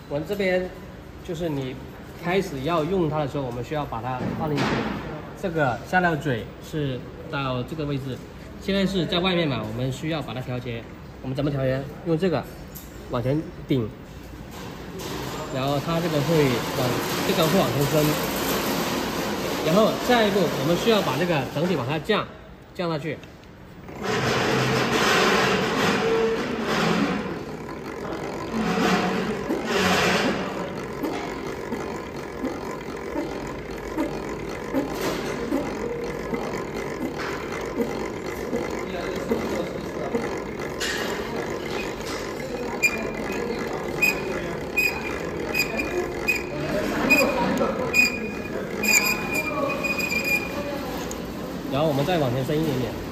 我们这边就是你开始要用它的时候，我们需要把它放进去。这个下料嘴是到这个位置，现在是在外面嘛，我们需要把它调节。我们怎么调节？用这个往前顶，然后它这个会往前伸。然后下一步，我们需要把这个整体往下降下去。然后我们再往前伸一点点，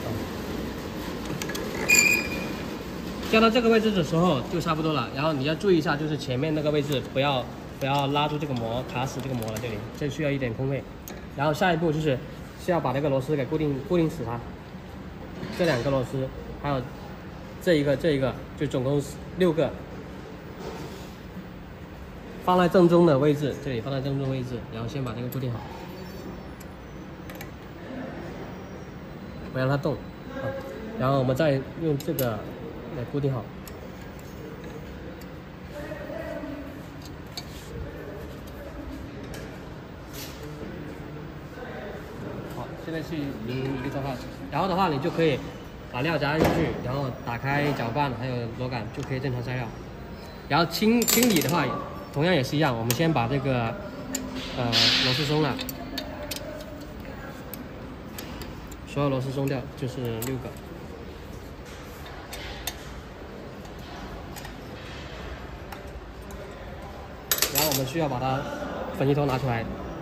降到这个位置的时候就差不多了。然后你要注意一下，就是前面那个位置不要拉住这个膜，卡死这个膜了，这需要一点空位。然后下一步就是要把这个螺丝给固定死它，这2个螺丝，还有这一个，就总共6个，放在正中的位置，这里放在正中位置，然后先把这个固定好。不让它动，然后我们再用这个来固定好。好，现在是一个状态。然后的话，你就可以把料加进去，然后打开搅拌还有螺杆，就可以正常塞料。然后清理的话，同样也是一样，我们先把这个螺丝松了。所有螺丝松掉就是6个，然后我们需要把它粉漆头拿出来，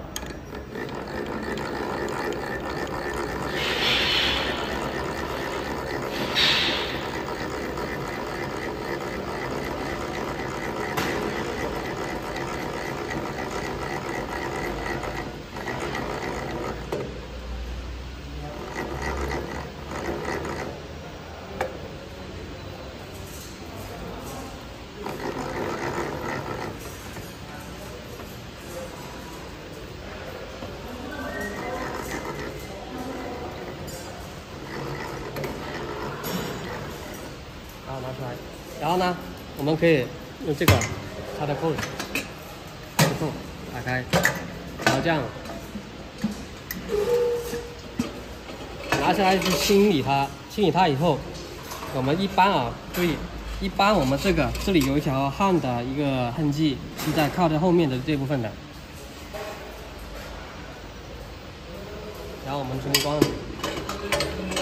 拿出来，然后呢，我们可以用这个插的扣子，打开，然后这样拿下来去清理它。清理它以后，我们一般注意，一般我们这里有一条焊的一个痕迹，是在靠在后面的这部分的，然后我们重新关。